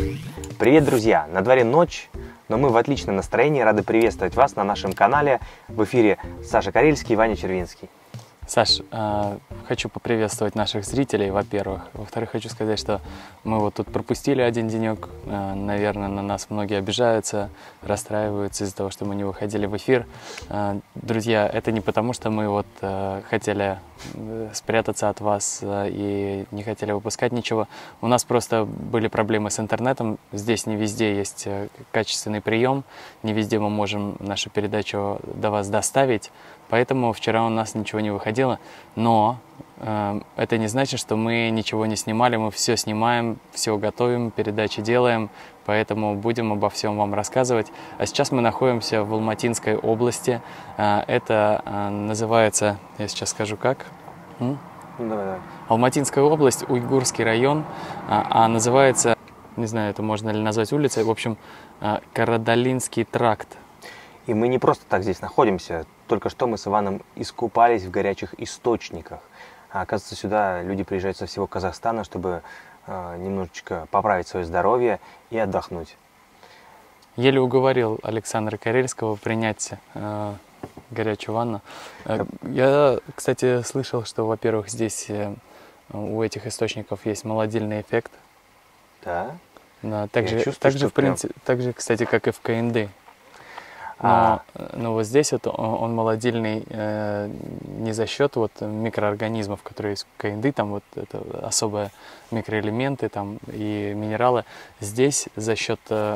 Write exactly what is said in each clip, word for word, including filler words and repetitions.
Привет, друзья! На дворе ночь, но мы в отличном настроении, рады приветствовать вас на нашем канале. В эфире Саша Карельский и Ваня Червинский. Саш, э, хочу поприветствовать наших зрителей, во-первых. Во-вторых, хочу сказать, что мы вот тут пропустили один денек. Э, наверное, на нас многие обижаются, расстраиваются из-за того, что мы не выходили в эфир. Э, друзья, это не потому, что мы вот э, хотели спрятаться от вас э, и не хотели выпускать ничего. У нас просто были проблемы с интернетом. Здесь не везде есть качественный прием, не везде мы можем нашу передачу до вас доставить. Поэтому вчера у нас ничего не выходило, но э, это не значит, что мы ничего не снимали, мы все снимаем, все готовим, передачи делаем, поэтому будем обо всем вам рассказывать. А сейчас мы находимся в Алматинской области, э, это э, называется, я сейчас скажу как, М? Ну, давай, давай. Алматинская область, Уйгурский район, а, а называется, не знаю, это можно ли назвать улицей, в общем, э, Карадалинский тракт. И мы не просто так здесь находимся. Только что мы с Иваном искупались в горячих источниках. А оказывается, сюда люди приезжают со всего Казахстана, чтобы э, немножечко поправить свое здоровье и отдохнуть. Еле уговорил Александра Карельского принять э, горячую ванну. Э, я, кстати, слышал, что, во-первых, здесь э, у этих источников есть молодильный эффект. Да? Да, так, же, чувствую, так, же, в прям... принципе, так же, кстати, как и в КНД. Но, А... но вот здесь вот он, он молодильный э, не за счет вот микроорганизмов, которые есть в КНД, там вот это особые микроэлементы там и минералы. Здесь за счет, э,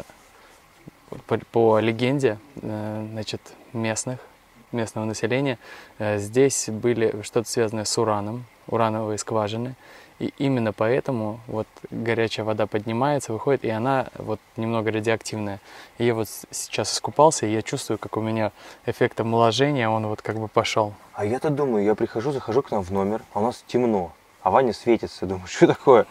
по, по легенде, э, значит, местных, местного населения, э, здесь были что-то связанное с ураном, урановые скважины. И именно поэтому вот горячая вода поднимается, выходит, и она вот немного радиоактивная. И я вот сейчас искупался, и я чувствую, как у меня эффект омоложения, он вот как бы пошел. А я-то думаю, я прихожу, захожу к нам в номер, а у нас темно, а Ваня светится. Думаю, что такое?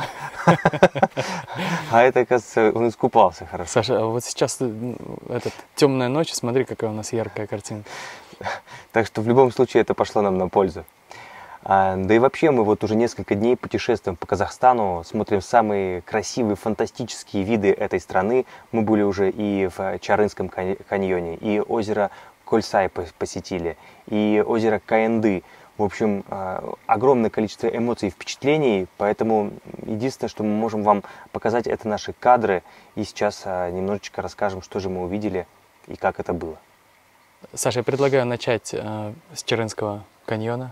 А это, оказывается, он искупался хорошо. Саша, а вот сейчас этот, темная ночь, смотри, какая у нас яркая картинка. Так что в любом случае это пошло нам на пользу. Да и вообще мы вот уже несколько дней путешествуем по Казахстану, смотрим самые красивые, фантастические виды этой страны. Мы были уже и в Чарынском каньоне, и озеро Кольсай посетили, и озеро Каенды. В общем, огромное количество эмоций и впечатлений, поэтому единственное, что мы можем вам показать, это наши кадры. И сейчас немножечко расскажем, что же мы увидели и как это было. Саша, я предлагаю начать э, с Чарынского каньона.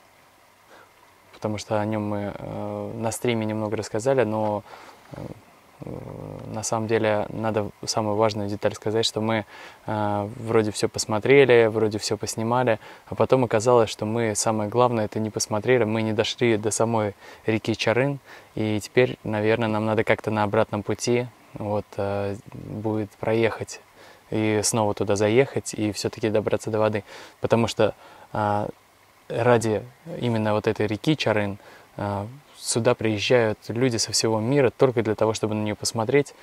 Потому что о нем мы э, на стриме немного рассказали, но э, на самом деле надо самую важную деталь сказать, что мы э, вроде все посмотрели, вроде все поснимали, а потом оказалось, что мы, самое главное, это не посмотрели, мы не дошли до самой реки Чарын, и теперь, наверное, нам надо как-то на обратном пути вот, э, будет проехать и снова туда заехать, и все-таки добраться до воды, потому что э, ради именно вот этой реки Чарын сюда приезжают люди со всего мира только для того, чтобы на нее посмотреть,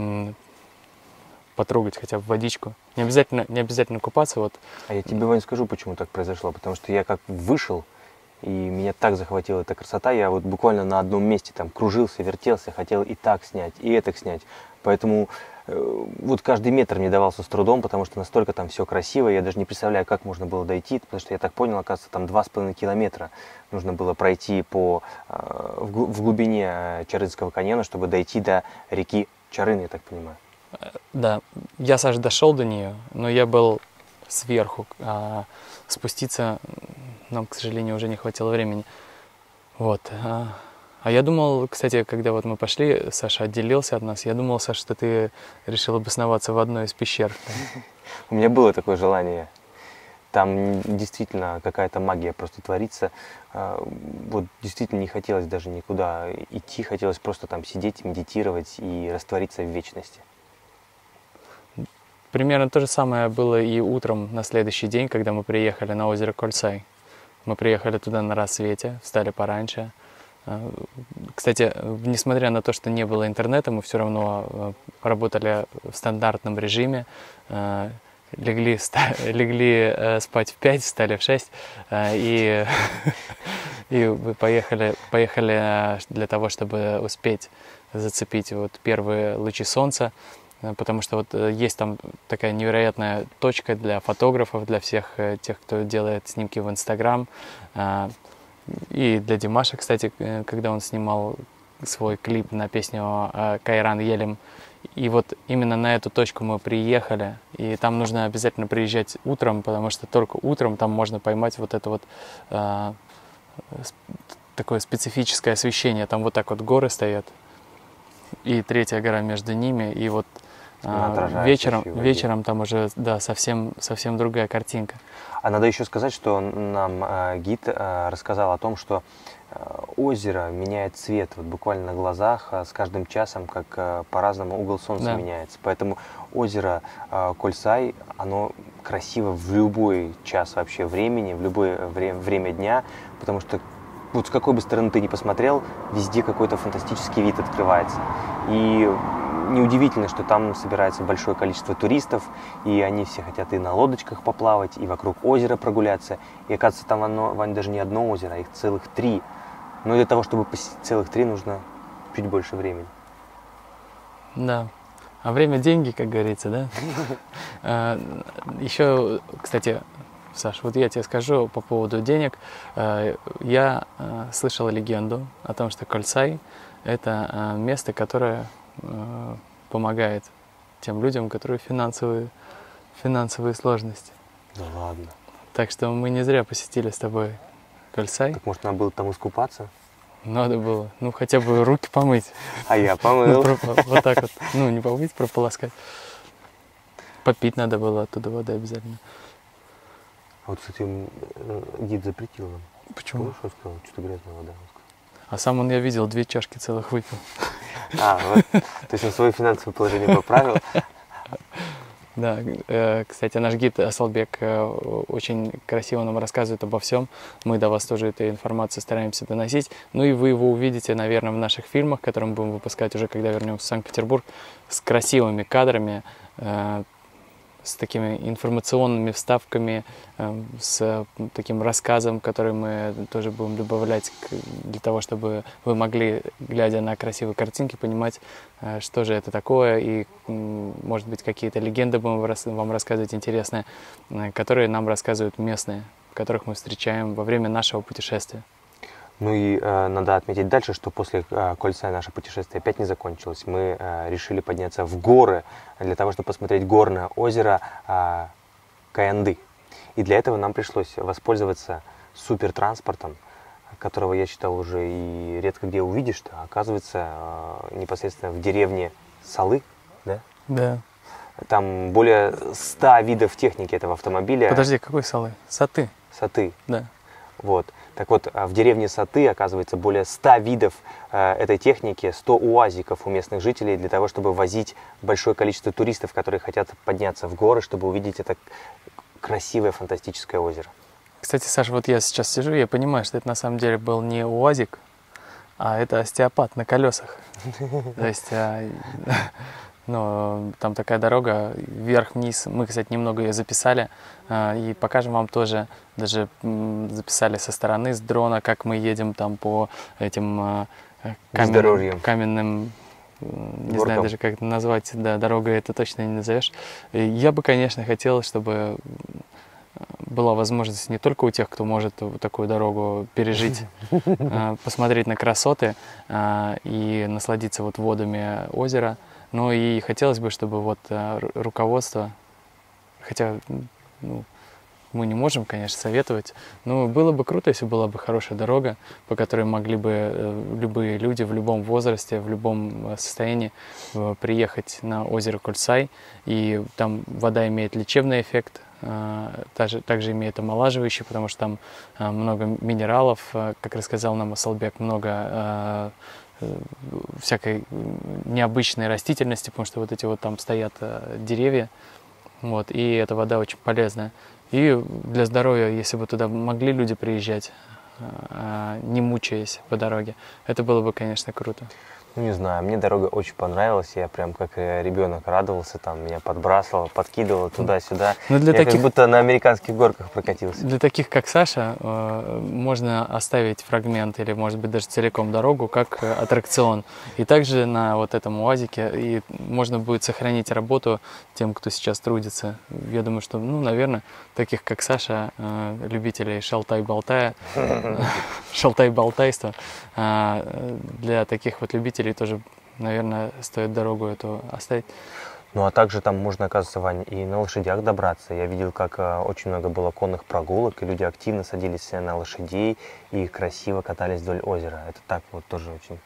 потрогать хотя бы водичку. Не обязательно, не обязательно купаться. Вот. А я тебе, Вань, скажу, почему так произошло. Потому что я как вышел, и меня так захватила эта красота, я вот буквально на одном месте там кружился, вертелся, хотел и так снять, и это снять. Поэтому э, вот каждый метр мне давался с трудом, потому что настолько там все красиво, я даже не представляю, как можно было дойти, потому что я так понял, оказывается, там два с половиной километра нужно было пройти по, э, в глубине Чарынского каньона, чтобы дойти до реки Чарын, я так понимаю. Да, я, Саша, дошел до нее, но я был сверху, а спуститься нам, к сожалению, уже не хватило времени. Вот. А я думал, кстати, когда вот мы пошли, Саша отделился от нас, я думал, Саша, что ты решил обосноваться в одной из пещер. У меня было такое желание. Там действительно какая-то магия просто творится. Вот действительно не хотелось даже никуда идти, хотелось просто там сидеть, медитировать и раствориться в вечности. Примерно то же самое было и утром на следующий день, когда мы приехали на озеро Кольсай. Мы приехали туда на рассвете, встали пораньше. Кстати, несмотря на то, что не было интернета, мы все равно работали в стандартном режиме. Легли, легли спать в пять, встали в шесть и, и поехали, поехали для того, чтобы успеть зацепить вот первые лучи солнца, потому что вот есть там такая невероятная точка для фотографов, для всех тех, кто делает снимки в Инстаграм. И для Димаша, кстати, когда он снимал свой клип на песню «Кайран Елем». И вот именно на эту точку мы приехали, и там нужно обязательно приезжать утром, потому что только утром там можно поймать вот это вот э, такое специфическое освещение. Там вот так вот горы стоят, и третья гора между ними, и вот э, вечером, вечером там уже, да, совсем, совсем другая картинка. А надо еще сказать, что нам э, гид э, рассказал о том, что озеро меняет цвет вот буквально на глазах с каждым часом, как э, по-разному угол солнца да. меняется. Поэтому озеро э, Коль-Сай, оно красиво в любой час вообще времени, в любое время, время дня, потому что вот с какой бы стороны ты ни посмотрел, везде какой-то фантастический вид открывается. И неудивительно, что там собирается большое количество туристов, и они все хотят и на лодочках поплавать, и вокруг озера прогуляться. И оказывается, там оно, Вань, даже не одно озеро, а их целых три. Но для того, чтобы посетить целых три, нужно чуть больше времени. Да. А время – деньги, как говорится, да? Еще, кстати, Саш, вот я тебе скажу по поводу денег. Я слышал легенду о том, что Коль-Сай – это место, которое помогает тем людям, которые финансовые, финансовые сложности. Да ладно. Так что мы не зря посетили с тобой Коль-Сай. Так может, надо было там искупаться? Надо было. Ну, хотя бы руки помыть. А я помыл. Вот так вот. Ну, не помыть, прополоскать. Попить надо было оттуда воды обязательно. А вот, кстати, гид запретил нам. Почему? Что сказал? Что-то грязная вода. А сам он, я видел, две чашки целых выпил. А, вот. То есть он свое финансовое положение поправил. Да, кстати, наш гид Асалбек очень красиво нам рассказывает обо всем. Мы до вас тоже эту информацию стараемся доносить. Ну и вы его увидите, наверное, в наших фильмах, которые мы будем выпускать уже, когда вернемся в Санкт-Петербург, с красивыми кадрами, с такими информационными вставками, с таким рассказом, который мы тоже будем добавлять для того, чтобы вы могли, глядя на красивые картинки, понимать, что же это такое, и, может быть, какие-то легенды будем вам рассказывать интересные, которые нам рассказывают местные, которых мы встречаем во время нашего путешествия. Ну и э, надо отметить дальше, что после э, Коль-Сай наше путешествие опять не закончилось. Мы э, решили подняться в горы для того, чтобы посмотреть горное озеро э, Каянды. И для этого нам пришлось воспользоваться супертранспортом, которого я считал уже и редко где увидишь. -то. Оказывается, э, непосредственно в деревне Салы, да? Да. Там более ста видов техники этого автомобиля. Подожди, какой Салы? Саты. Саты. Да. Вот. Так вот, в деревне Саты, оказывается, более ста видов э, этой техники, сто уазиков у местных жителей для того, чтобы возить большое количество туристов, которые хотят подняться в горы, чтобы увидеть это красивое фантастическое озеро. Кстати, Саша, вот я сейчас сижу, я понимаю, что это на самом деле был не уазик, а это остеопат на колесах. То есть... Но там такая дорога вверх-вниз. Мы, кстати, немного ее записали и покажем вам тоже. Даже записали со стороны, с дрона, как мы едем там по этим каменным, каменным не горкам. знаю даже, как это назвать, да, дорогой это точно не назовешь. И я бы, конечно, хотел, чтобы была возможность не только у тех, кто может такую дорогу пережить, посмотреть на красоты и насладиться вот водами озера. Ну и хотелось бы, чтобы вот руководство, хотя ну, мы не можем, конечно, советовать, но было бы круто, если была бы хорошая дорога, по которой могли бы любые люди в любом возрасте, в любом состоянии приехать на озеро Коль-Сай. И там вода имеет лечебный эффект, также, также имеет омолаживающий, потому что там много минералов, как рассказал нам Асалбек, много всякой необычной растительности, потому что вот эти вот там стоят деревья, вот, и эта вода очень полезная. И для здоровья, если бы туда могли люди приезжать, не мучаясь по дороге, это было бы, конечно, круто. Ну, не знаю, мне дорога очень понравилась, я прям как ребенок радовался, там меня подбрасывало, подкидывало туда-сюда. Но для я таких... как будто на американских горках прокатился. Для таких, как Саша, можно оставить фрагмент или, может быть, даже целиком дорогу как аттракцион. И также на вот этом УАЗике и можно будет сохранить работу тем, кто сейчас трудится. Я думаю, что, ну, наверное, таких, как Саша, любителей шалтай-болтая, шалтай-болтайства, для таких вот любителей тоже, наверное, стоит дорогу эту оставить. Ну, а также там можно, оказывается, Вань, и на лошадях добраться. Я видел, как а, очень много было конных прогулок, и люди активно садились на лошадей и красиво катались вдоль озера. Это так вот тоже очень,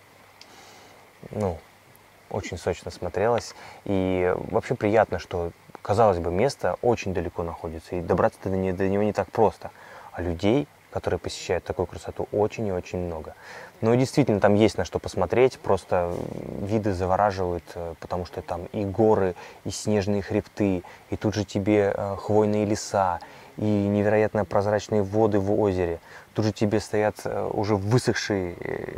ну, очень сочно смотрелось. И вообще приятно, что, казалось бы, место очень далеко находится, и добраться до, не, до него не так просто. А людей, которые посещают такую красоту, очень и очень много. Ну и действительно, там есть на что посмотреть, просто виды завораживают, потому что там и горы, и снежные хребты, и тут же тебе хвойные леса, и невероятно прозрачные воды в озере. Тут же тебе стоят уже высохшие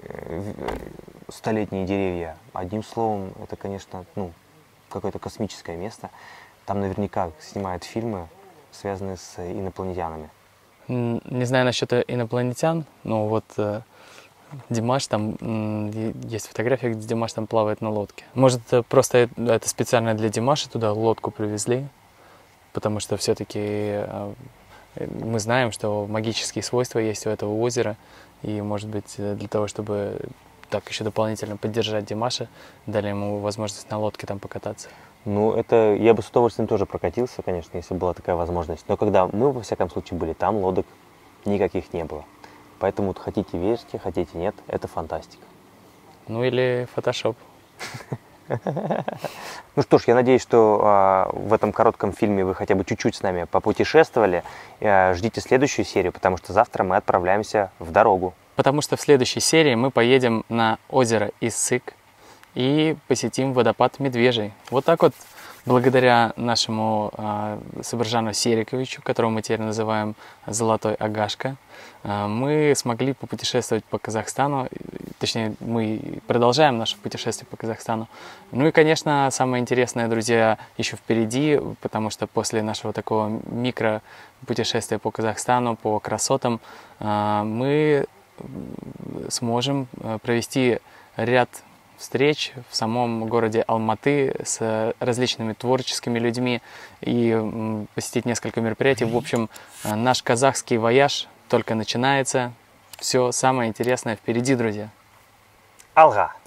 столетние деревья. Одним словом, это, конечно, ну, какое-то космическое место. Там наверняка снимают фильмы, связанные с инопланетянами. Не знаю насчет инопланетян, но вот э, Димаш, там э, есть фотография, где Димаш там плавает на лодке. Может, просто это, это специально для Димаша туда лодку привезли, потому что все-таки э, мы знаем, что магические свойства есть у этого озера, и, может быть, для того, чтобы так еще дополнительно поддержать Димаша, дали ему возможность на лодке там покататься. Ну, это я бы с удовольствием тоже прокатился, конечно, если была такая возможность. Но когда мы, во всяком случае, были там, лодок никаких не было. Поэтому вот хотите верьте, хотите нет, это фантастика. Ну или фотошоп. Ну что ж, я надеюсь, что а, в этом коротком фильме вы хотя бы чуть-чуть с нами попутешествовали. А, ждите следующую серию, потому что завтра мы отправляемся в дорогу. Потому что в следующей серии мы поедем на озеро Иссык и посетим водопад Медвежий. Вот так вот, благодаря нашему э, Сабыржану Сериковичу, которого мы теперь называем Золотой Агашка, э, мы смогли попутешествовать по Казахстану, точнее, мы продолжаем наше путешествие по Казахстану. Ну и, конечно, самое интересное, друзья, еще впереди, потому что после нашего такого микропутешествия по Казахстану, по красотам, э, мы сможем провести ряд встреч в самом городе Алматы с различными творческими людьми и посетить несколько мероприятий. В общем, наш казахский вояж только начинается. Все самое интересное впереди, друзья. Алга!